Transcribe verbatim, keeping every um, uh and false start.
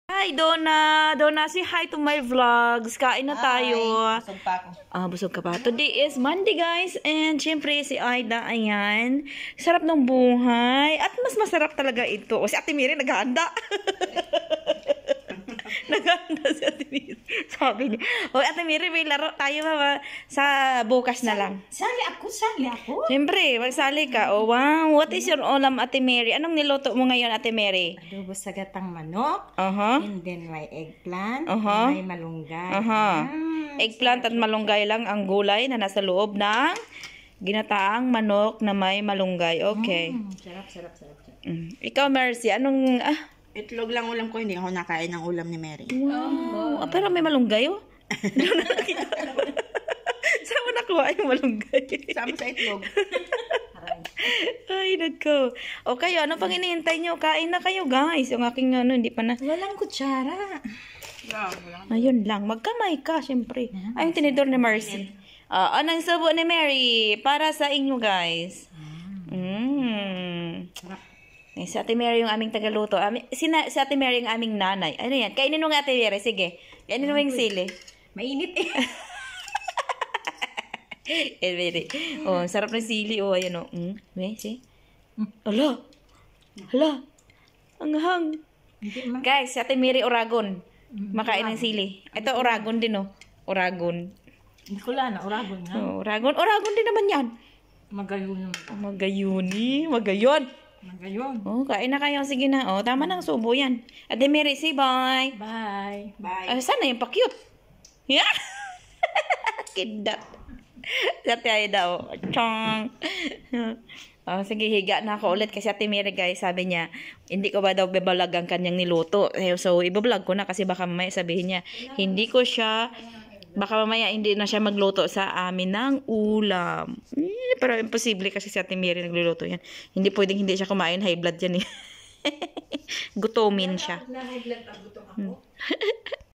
Hi, Donna! Donna, say hi to my vlogs. Kain na tayo. Hi. Busog pa ako. Ah, busog ka pa. Today is Monday, guys. And syempre, si Aida, ayan. Sarap ng buhay. At mas masarap talaga ito. O, si Ate Miri, naghahanda. Naghahanda si Ate Miri. Sabi niya. O, Ate Miri, may laro tayo ba sa bukas na lang. Sali ako, sali ako. Siyempre, magsali ka. Oh, wow. What is your ulam, Ate Mary? Anong niluto mo ngayon, Ate Mary? Adobo sa gatang manok. Uh-huh. And then may eggplant. Uh-huh. May malunggay. Uh-huh. Mm, Eggplant at malunggay lang ang gulay na nasa loob ng ginataang manok na may malunggay. Okay. Mm, sarap, sarap, sarap. sarap. Mm. Ikaw, Mercy, anong... Ah, Itlog lang ulam ko, hindi ako nakain ng ulam ni Mary. wow. Ah, pero may malunggay, oh. Saan mo nakuha yung malunggay? Sama sa itlog. Ay, nagko. O kayo, ano pang iniintay nyo? Kain na kayo, guys. Yung aking ano, hindi pa na... Walang kutsara. Ayun lang. Magkamay ka, syempre. Ay, yung tinidor ni Mercy. Ah, anong sabo ni Mary? Para sa inyo, guys. Mm. Sarap. Eh, si Ate Mary yung aming tagaluto. Ami, si, na, si Ate Mary yung aming nanay. Ano yan? Kainin mo nga, Ate Mary. Sige. Kainin mo yung sili. Mainit eh. Eh, Mary. Oh, sarap ng sili. Oh, ayan oh. Mm. May, see? Hala. Hala. Ang hang. Hindi ma. Guys, si Ate Mary Oragon. Makain ng sili. Ito Oragon din oh. Oragon. Hindi ko lang na, uragon na. Oh, Oragon. Oragon din naman yan. Magayon naman. Magayuni. Magayon. Magayon. Oh, kain na kayo. Sige na. Oh, tama nang subo yan. Ate Mary, say bye. Bye. Bye. Ah, sana yung pa-cute. Yeah. Kidap. Ate Aida, oh. Chong. Oh, sige, higa na ako ulit kasi Ate Mary, guys, sabi niya, hindi ko ba daw bebalag ang kanyang niluto. So, ibablog ko na kasi baka mamaya sabihin niya, hindi ko siya, baka mamaya hindi na siya magluto sa amin ng ulam. Eh, pero imposible kasi si Ate Mary nagluluto yan. Hindi pwedeng hindi siya kumain, high blood yan eh. Gutomin siya. Na high blood ang gutom ako.